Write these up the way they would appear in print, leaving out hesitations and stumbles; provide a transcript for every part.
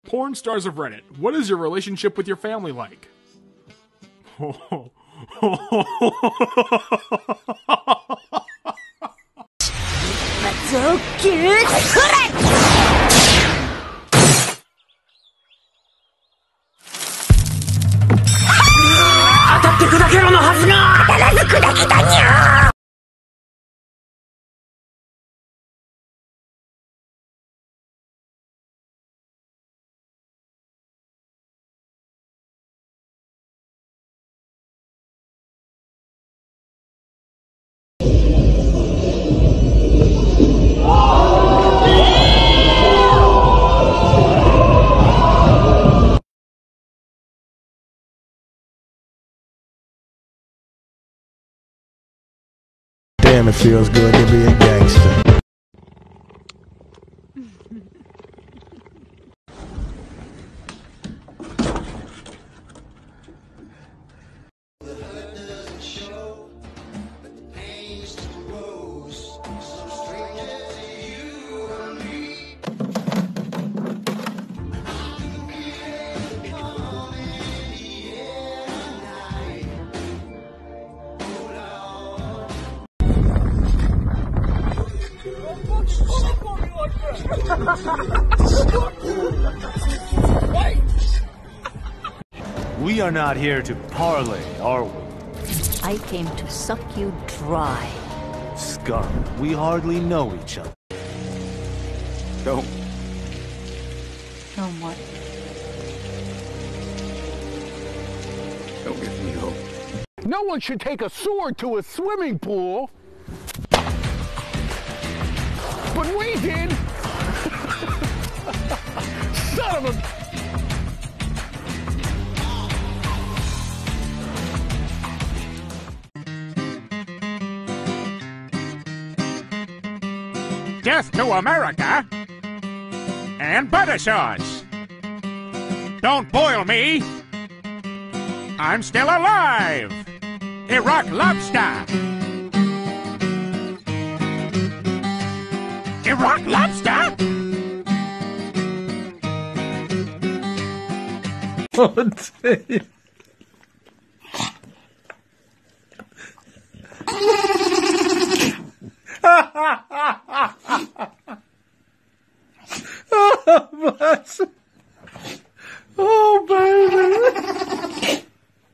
Porn stars of Reddit, what is your relationship with your family like? Damn, it feels good to be a gangster. We are not here to parley, are we? I came to suck you dry. Scum, we hardly know each other. Don't. Don't what? Don't give me hope. No one should take a sword to a swimming pool. But we did! Son of a... Death to America and butter sauce. Don't boil me. I'm still alive. Iraq lobster. Iraq lobster? Oh, damn. Oh, bless. Oh, baby.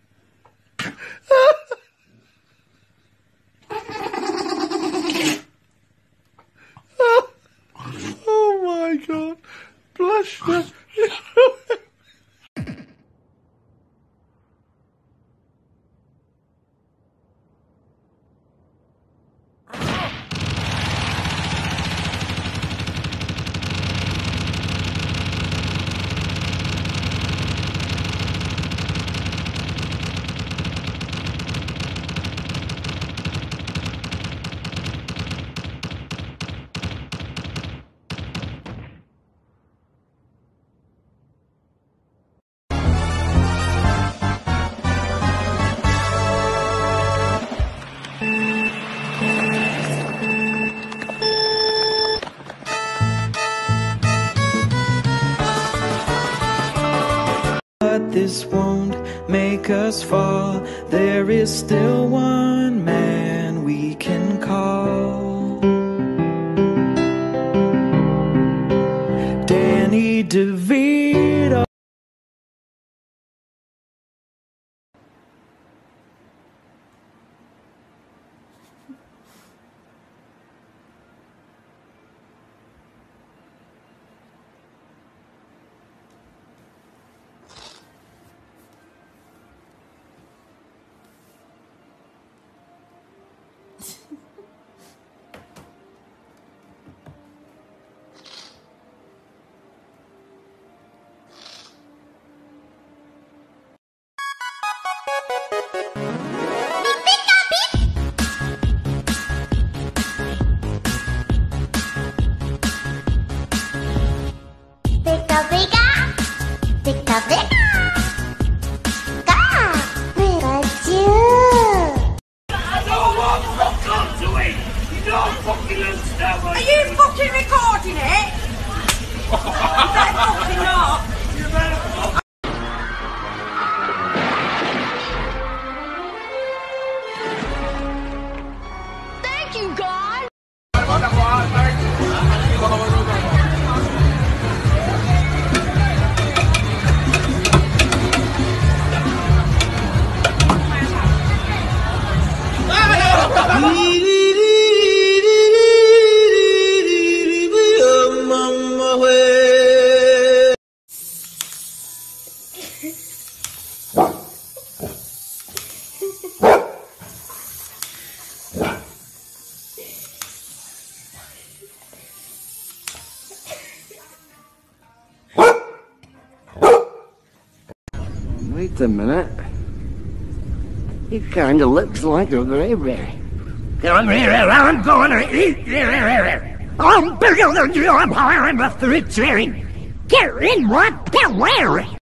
Oh my God. Bless you. But this won't make us fall. There is still one man we can call. Danny DeVito. Are you fucking recording it? Is that fucking not? Wait a minute. He kind of looks like a grayberry. I'm going to eat. I'm bigger than you. I'm higher in the food chain. Get in what? Get where?